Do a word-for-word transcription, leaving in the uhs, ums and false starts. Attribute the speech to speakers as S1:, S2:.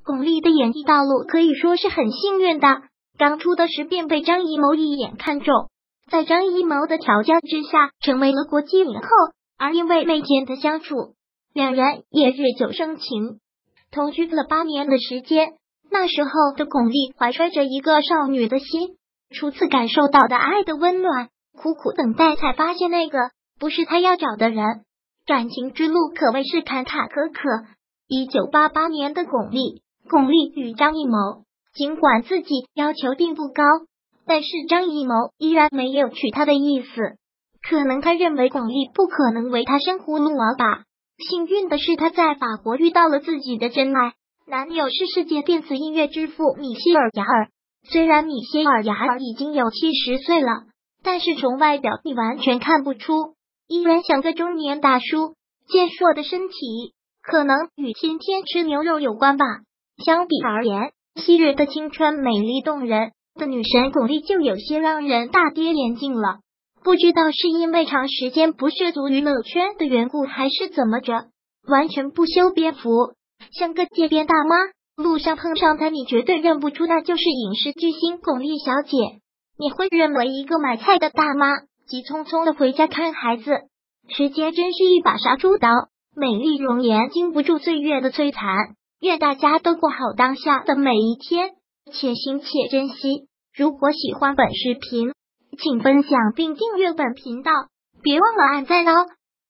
S1: 巩俐的演艺道路可以说是很幸运的，刚出的时便被张艺谋一眼看中，在张艺谋的调教之下成为了国际影后，而因为每天的相处，两人也日久生情，同居了八年的时间。那时候的巩俐怀揣着一个少女的心，初次感受到的爱的温暖，苦苦等待才发现那个不是她要找的人，感情之路可谓是坎坎坷坷。一九八八年的巩俐，巩俐与张艺谋，尽管自己要求并不高，但是张艺谋依然没有娶她的意思，可能他认为巩俐不可能为他生葫芦娃吧。幸运的是他在法国遇到了自己的真爱，男友是世界电子音乐之父米歇尔·雅尔。虽然米歇尔·雅尔已经有七十岁了，但是从外表你完全看不出，依然像个中年大叔。健硕的身体可能与天天吃牛肉有关吧。相比而言，昔日的青春美丽动人的女神巩俐就有些让人大跌眼镜了。不知道是因为长时间不涉足娱乐圈的缘故，还是怎么着，完全不修边幅，像个街边大妈。路上碰上她，你绝对认不出她就是影视巨星巩俐小姐，你会认为一个买菜的大妈急匆匆的回家看孩子。时间真是一把杀猪刀，美丽容颜经不住岁月的摧残。愿大家都过好当下的每一天，且行且珍惜。如果喜欢本视频，请分享并订阅本频道，别忘了按赞哦。